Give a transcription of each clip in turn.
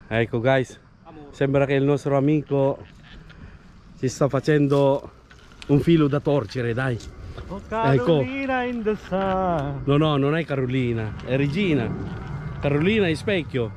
Ecco guys, sembra che il nostro amico si sta facendo un filo da torcere, dai. Oh, Carolina in the sun. No, no, non è Carolina, è Regina. Carolina è specchio.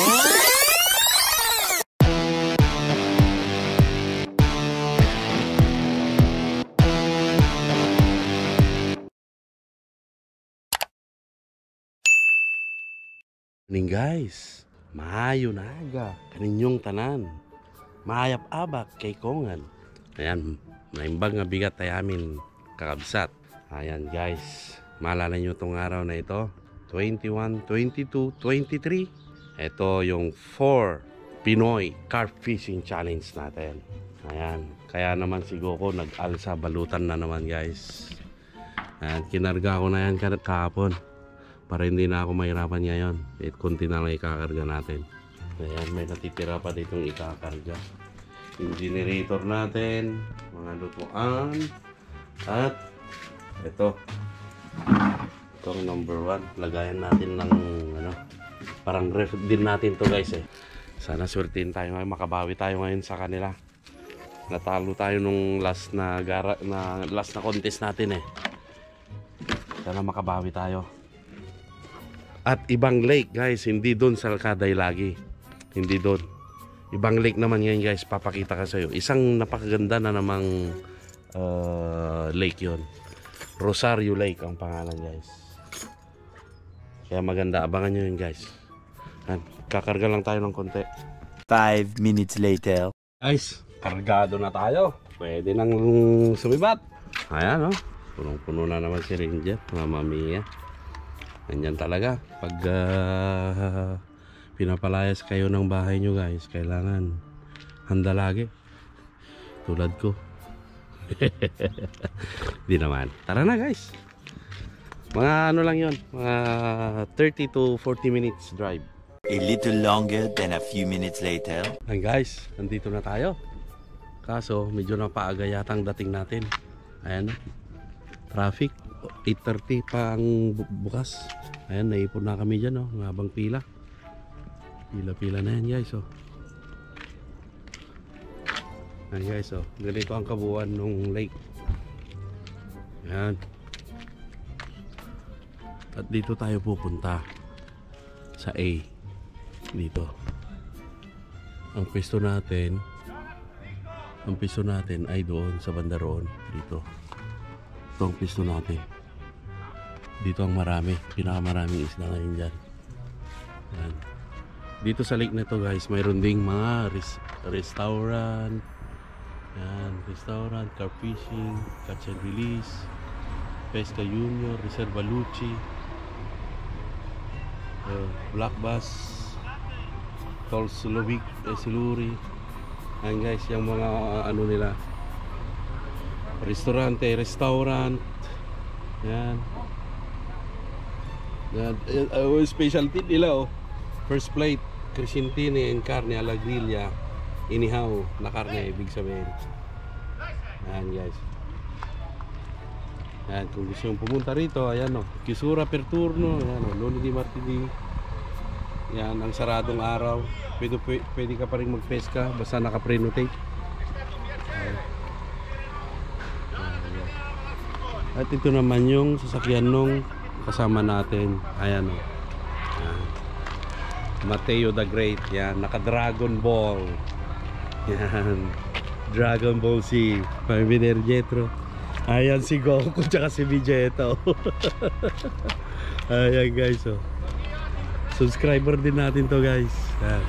Ning guys, maayo na aga kaninyong tanan. Maayap-abak kay kongan. Ayan, naimbang nga bigat ay amin kakabsat. Ayan guys, maalala nyo itong araw na ito, 21, 22, 23. Ito yung 4 Pinoy Carp Fishing Challenge natin. Ayan, kaya naman si Goko nag-alsa balutan na naman guys. Ayan, kinarga ko na yan kahapon para hindi na ako mahirapan ngayon. Kunti na lang ikakarga natin. Ayan, may natitira pa ditong ikakarga. Yung generator natin, mga lutuan, at ito, itong number 1. Lagayan natin ng ano, parang ref din natin to guys eh. Sana swertin tayo ngayon, makabawi tayo ngayon sa kanila. Natalo tayo nung last na contest natin eh. Sana makabawi tayo. At ibang lake guys, hindi doon sa Alcaday lagi. Hindi doon. Ibang lake naman yan guys, papakita ka sa'yo. Isang napakaganda na namang lake yon. Rosario Lake ang pangalan guys. Kaya maganda, abangan nyo yun guys. At kakarga lang tayo ng konti. 5 minutes later. Guys, kargado na tayo. Pwede nang sumibat. Ayan oh, punong-puno na naman si Ranger. Mamma mia. Ganyan talaga pag pinapalayas kayo ng bahay nyo guys, kailangan handa lagi tulad ko. Di naman, tara na guys, mga ano lang yon, mga 30 to 40 minutes drive. A little longer than a few minutes later. And guys, nandito na tayo, kaso medyo napaaga yata ang dating natin. Ayan, traffic 8:30 pa ang bukas. Ayan, naipon na kami dyan, oh, ngabang pila. Pila-pila na yan guys, oh. Ayan guys, oh, ganito ang kabuuan ng lake. Ayan. At dito tayo pupunta sa A. Dito. Ang pwesto natin ay doon sa banda roon. Dito. Ito ang pwesto natin. Dito ang marami, pinakamaraming isda ngayon dyan. Ayan. Dito sa lake na to guys, mayroon ding mga restaurant. Ayan, restaurant, carp fishing, catch and release, Pesca Junior, Reserva Lucci, Black Bass, Tolsulovic, Siluri. Ayan guys, yung mga ano nila, restaurant. Yan. Specialty nila oh. First plate, crescentine and carne alla grilla. Inihaw na karne, ibig sabihin. Ayan guys. Ayan, kung gusto yung pumunta rito, ayan o, Kisura per turno, ayan o, Luni di Martini. Yan, ang saradong araw. Pwede ka pa rin magpeska, basta naka-prenotate. At ito naman yung sasakyan nung kasama natin. Ayan o. Mateo the Great. Yan, naka-Dragon Ball. Yan, Dragon Ball Z. Pamilya Jetro. Ayan si Goku tsaka si Vegeta. Ayan guys oh. Subscriber din natin to guys. Ayan.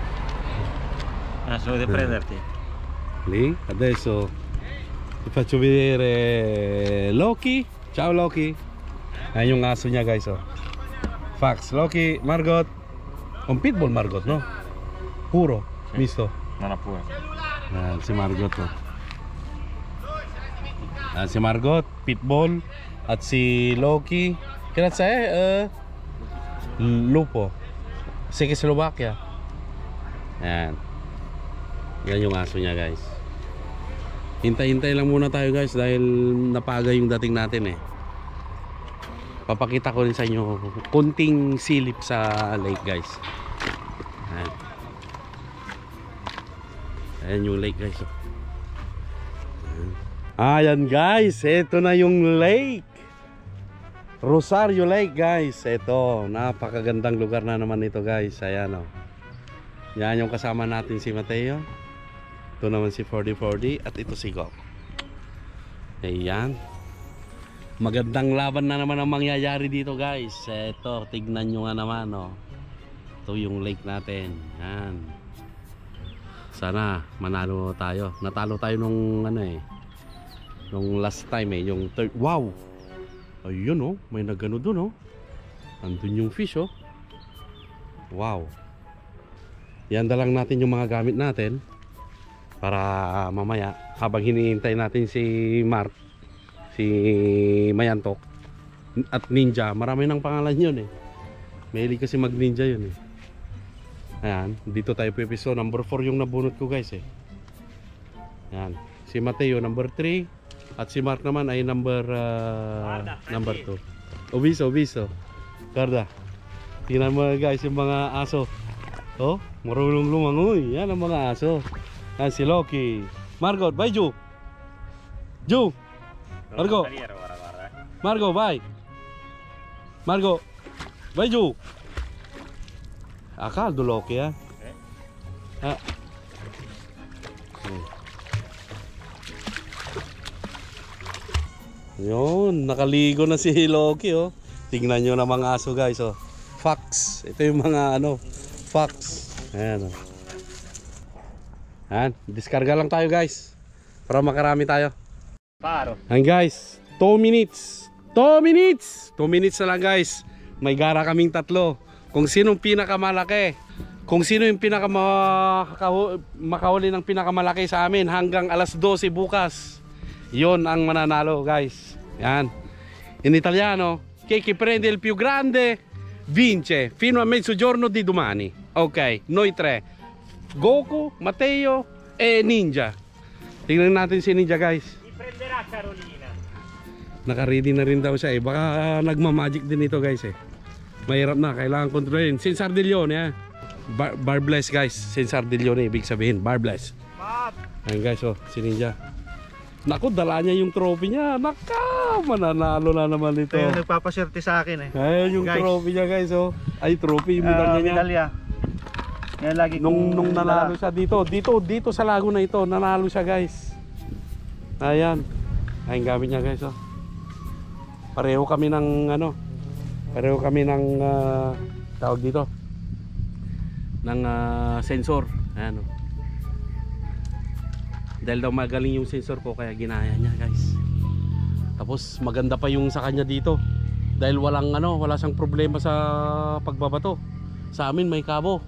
Solo di prenderti. Lì, adesso ti faccio vedere Loki. Ciao Loki. Ayan yung aso niya guys oh. Fax, Loki, Margot. Un pitbull Margot no? Puro, sì. Misto. Non ha pure. Ayan si Margot oh. Ayan si Margot, pitbull. At si Loki. Kinat sa Lupo. Czechoslovakia. Ayan. Yan yung aso niya guys. Hintay-hintay lang muna tayo guys dahil napaga yung dating natin eh. Papakita ko rin sa inyo kunting silip sa lake guys. Ayan. Ayan yung lake guys. Ayan guys, ito na yung lake. Rosario Lake guys. Ito, napakagandang lugar na naman ito guys. Ayan o. Yan yung kasama natin si Mateo. Ito naman si 4040 at ito si Gok. Ayan. Magandang laban na naman ang mangyayari dito guys. Ito, tignan nyo nga naman oh. Ito yung lake natin. Yan. Sana manalo tayo. Natalo tayo nung ano eh. Nung last time eh. Yung third. Wow! Ayun oh. May nagano dun oh. Andun yung fish oh. Wow. Yan lang natin yung mga gamit natin. Para mamaya habang hinihintay natin si Mark, si Mayantok at Ninja, marami ng pangalan yun eh. Mahilig kasi mag ninja yun eh. Ayan, dito tayo pipiso. Number 4 yung nabunot ko guys eh. Ayan, si Mateo number 3 at si Mark naman ay number 2. Obiso. Garda. Tingnan mo guys yung mga aso. Oh, marunong lumangoy. Yan ang mga aso. Yan si Loki. Margot, bye Ju. Ju. Margo. Margo, bye. Margo. Bye Ju. Akal do Loki ha. Ah. Yun, nakaligo na si Loki oh. Tingnan nyo na mga aso guys oh. Fox. Ito yung mga ano, fox. Ayan oh. Ayan, diskarga lang tayo guys. Para makarami tayo. Paro. Ayan guys, 2 minutes. 2 minutes! 2 minutes na lang guys. May gara kaming tatlo. Kung sinong pinakamalaki, kung sino yung makahuli ng pinakamalaki sa amin hanggang alas 12 bukas, yon ang mananalo guys. Yan. In italiano, chi prende il più grande vince fino a mezzogiorno di domani. Ok, noi tre. Goku, Mateo e Ninja. Tingnan natin si Ninja guys. Prenderà Carolina. Naka-ready na rin daw siya eh. Baka nagmamagic din ito guys eh. Mahirap na, kailangan kontrolin. Sin Sardiglione ha. Barbless guys. Sin Sardiglione, ibig sabihin barbless. Ayan guys oh, si Ninja. Naku, dala niya yung trophy niya. Naka, mananalo na naman ito. Ito yung nagpapaswerte sa akin eh. Ayan yung Guys. trophy niya guys oh. Ay, trophy, yung medalya niya. Medalya. Yan lagi Nung nanalo siya dito sa lago na ito, nanalo siya guys. Ayan. Ayan gamit niya guys oh. Pareho kami ng ano, tawag dito ng sensor. Ayan oh. Dahil daw magaling yung sensor ko kaya ginaya niya guys. Tapos maganda pa yung sa kanya dito. Dahil wala siyang problema sa pagbabato. Sa amin may kabo.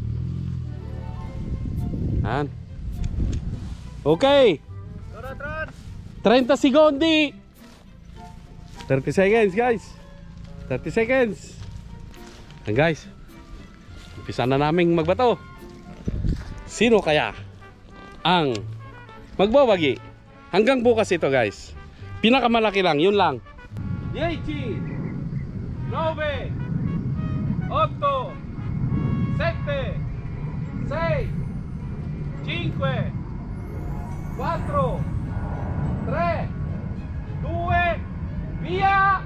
Ayan. Okay. 30 secondi. 30 seconds guys. 30 seconds. Ayan guys. Umpisa na naming magbato. Sino kaya ang magbabagi? Hanggang bukas ito guys. Pinakamalaki lang, yun lang. 10, 9, 8, 7, 6, 5, 4, 3, 2, via!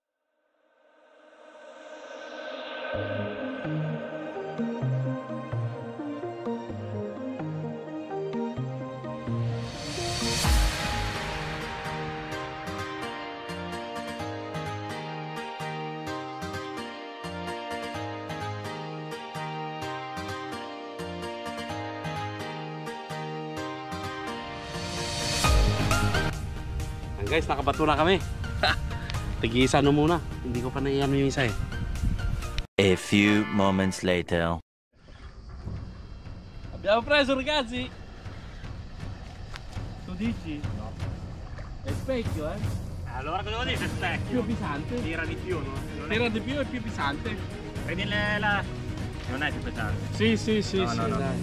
Guys, nakabato na kami. Tigisa no muna. Hindi ko pa naiyan yung isa eh. A few moments later. Abbiamo preso ragazzi. Tu dici? No. È specchio Allora cosa vuol dire se specchio? più pesante. Tira di più, no? Non è- Tira di più e più pesante. Prendi la... Non è più pesante. Sì, sì, sì, No, sì, no, no. dai.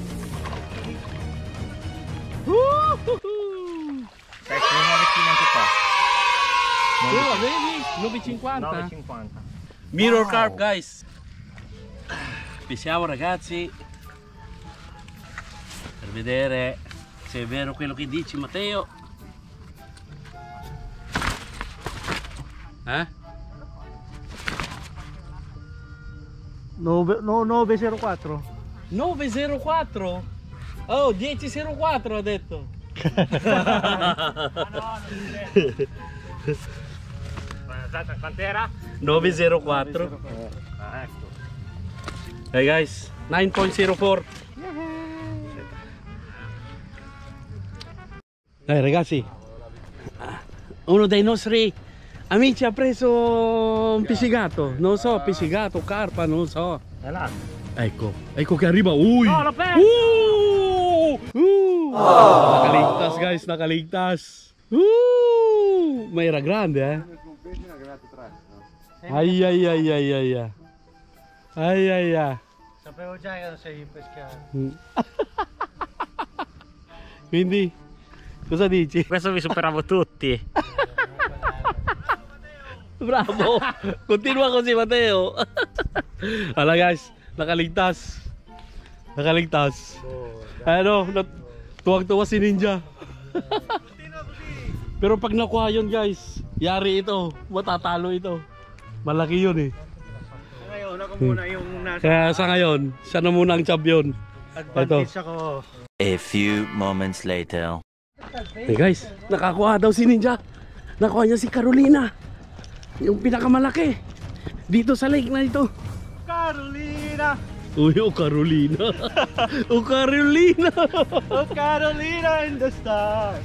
Sono 9 kg anche qua. Tu la vedi? 9,50. 9,50. Mirror Wow. carp guys. Pisiamo ragazzi. Per vedere se è vero quello che dici Matteo. Eh? 904. 904? Oh, 1004 ha detto. Quanto era? 904. Ah, ecco. Hey guys, 9.04. Ragazzi, uno dei nostri amici ha preso un pisigato, non so, pisigato, carpa, non so. È là. Ecco che arriva. Uy! No, l'ho perso! Nakaligtas guys, nakaligtas. Ma era grande Ay. Sapevo già che non sei pescare. Quindi, cosa dici? Questo vi superavo tutti. Bravo! Continua così Matteo! Hala guys, nakaligtas. Nakaligtas. Ano, tuwag-tuwa si Ninja. Pero pag nakuha yun guys, yari ito, matatalo ito. Malaki yun eh. Ngayon, ako muna yung nasa Kaya sa ngayon, siya na muna ang champion. advantage ako. A few moments later. Hey guys, nakakuha daw si Ninja. Nakuha niya si Carolina. Yung pinakamalaki. Dito sa lake na ito. Carolina! Uy, oh Carolina. Oh Carolina. Oh, Carolina in the stars!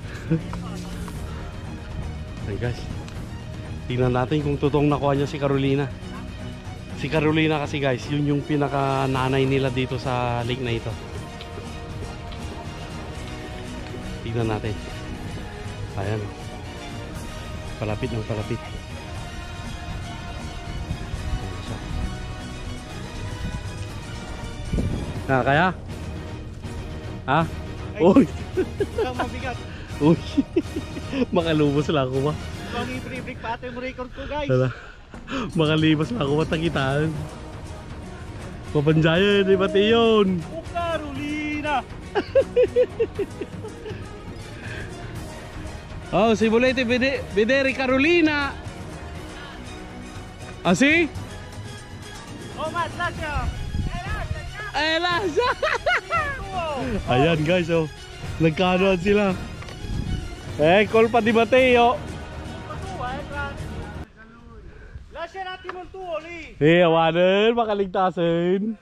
Hey guys, tingnan natin kung totoong nakuha niya si Carolina. Si Carolina kasi guys, yun yung pinaka nanay nila dito sa lake na ito. Tingnan natin. Ayan. Palapit ng palapit. Ayan siya. Kaya? Ha? Uy! Ang mabigat. Uy! Makalubos lang ako ba? Ang i-break pa ito yung record ko guys. Tara. Makalibas lang ako matakitaan. Papanjayan, di pati yun. Oh, Carolina! Oh, si Bolete Vedere Carolina. Ah, si? Oh, Matt, Lasha! Lasa! Ayan guys, oh. Nagkanoan sila. Call pa di Mateo. Lasha natin mong tuwo, Lee! Awanan, makaligtasin.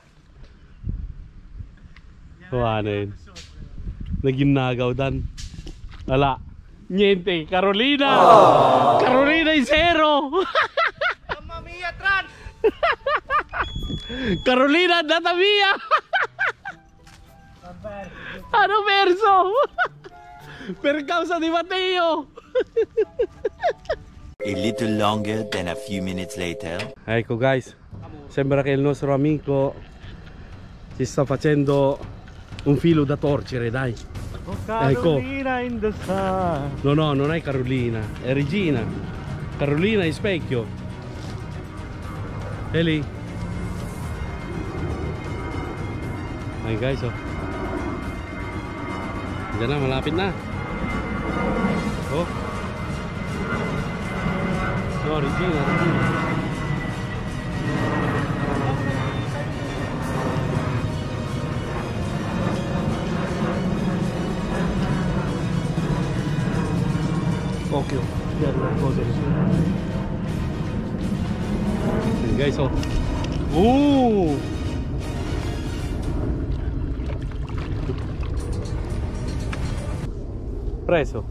Awanan. Naginagaw dan. Wala. Niente, Carolina! Carolina y zero! Mamma mia, trans! Carolina, data mia! Ano verso? Per causa di Matteo! A little longer than a few minutes later. Ecco guys, sembra che il nostro amico si sta facendo un filo da torcere, dai. Oh, Carolina in the stars! No, no, non è Carolina, è Regina. Carolina è specchio. È lì. Ay guys, oh. Diyan na, malapit na. Oh. No, Regina, Regina. Occhio, guarda cosa. Guys, oh. Preso.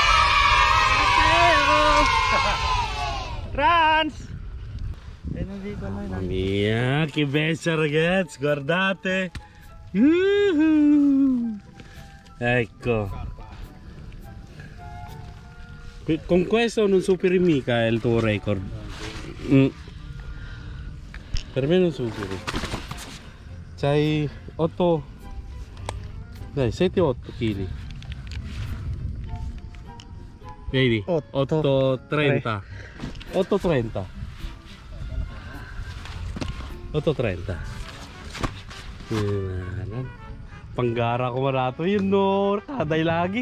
Trans! E non dico mai Mamma mia, che bella ragazzi, guardate. Ecco. Con questo non superi mica il tuo record. Per me non superi. C'hai 8, dai, 7-8 kg. Vedi? 8,30. 8,30. 8,30. Panggara ko marato yun no. Kaday lagi.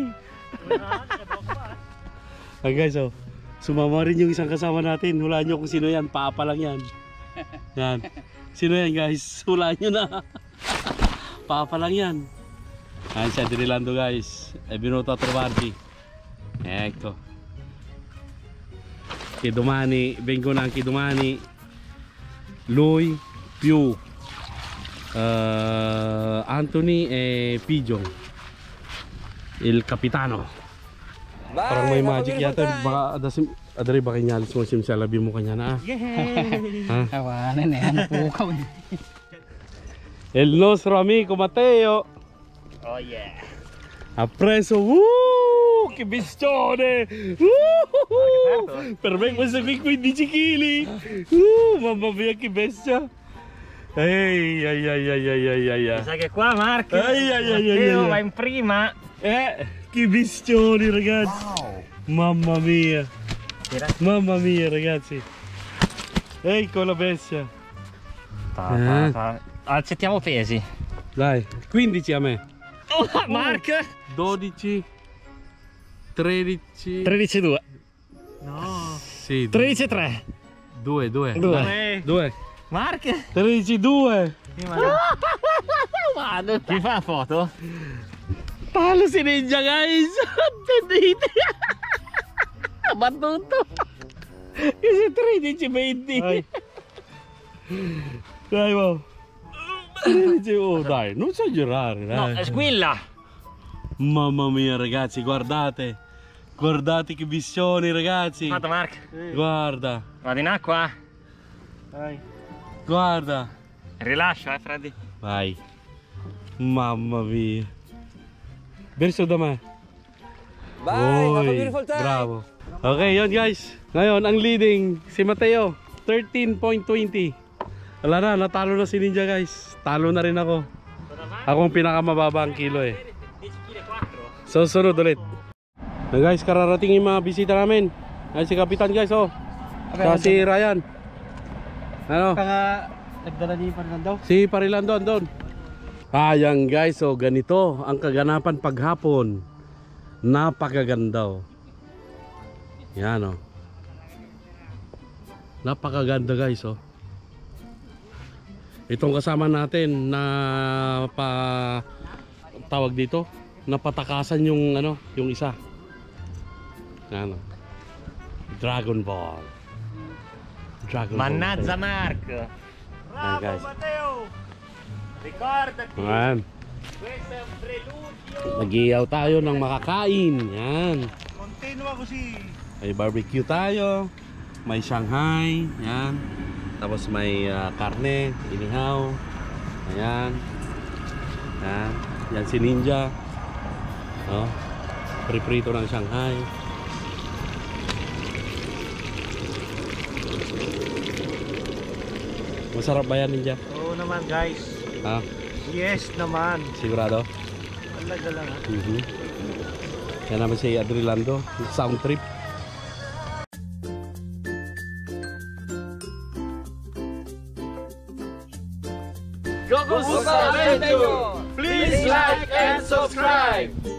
Guys, oh. Sumama rin yung isang kasama natin. Hulaan nyo kung sino yan. Papa lang yan. Yan. Sino yan guys? Hulaan nyo na. Papa lang yan. Ayan siya, Adrilando guys. E venuto a trovarvi. Ecco. Che domani vengono anche domani lui più Anthony e Pigeon, il capitano. Parang may magic yata. Baka adari baka inyalis mo simsalabi mo kanya na. Tawanan eh, ano po ka eh. Il nostro amico Matteo Oh yeah. ha preso che bestione! Per me questo qui 15 kg. Mamma mia che bestia! Ehi, ai ai ai ai ai ai ai. Mi sa che qua Mark Ai, ai, ai, ai, Matteo ai. va in prima. Che bestioni ragazzi! Mamma mia! Mamma mia ragazzi! Ecco la bestia! Accettiamo pesi. Dai, 15 a me! Oh, Mark 12 13 13,2. Sì, 13,3. 2 2 Due. 2 Mark 13 2 chi fa la foto? Talo si Ninja guys! Attendete! Battuto! Kasi 13-20! Dai mo! 13, oh dai, non esagerare No, dai! squilla. Mamma mia ragazzi, guardate! Guardate che visioni ragazzi! Fatto Mark. Guarda! Vado in acqua. Guarda! Rilascio Freddy. Vai! Mamma mia! Verso da me! Bye! Bravo! Okay, yun guys! Ngayon, ang leading si Matteo 13.20. Wala na, natalo na si Ninja guys. Talo na rin ako. Ako ang pinakamababa ang kilo eh. 10,4. So, sunod ulit. Na guys, kararating yung mga bisita namin. Ay, si Kapitan guys, oh. Saka si Ryan. Ano? Kaya nagdala niyo pa rin daw. Si Parilando andon. Ayan guys, oh, ganito ang kaganapan paghapon. Napakaganda oh. Yan oh. Napakaganda guys oh. Itong kasama natin na tawag dito, napatakasan yung ano, yung isa. Ano? Dragon Ball. Dragon Mannaggia Ball. Mark. Ayan guys. Matteo. Ricordati. Ayan. Questo è un preludio. Nag-iiyaw tayo ng makakain. Yan. Continua così. May barbecue tayo. May Shanghai. Yan. Tapos may karne, inihaw. Ayan. Yan. Yan si Ninja. Oh. Priprito ng Shanghai. Masarap ba yan, Ninja? Oo naman guys. Ha? Yes naman. Sigurado? Talaga lang ha. Yan naman si Adrilando. Sound trip. Go Adventure! Please like and subscribe!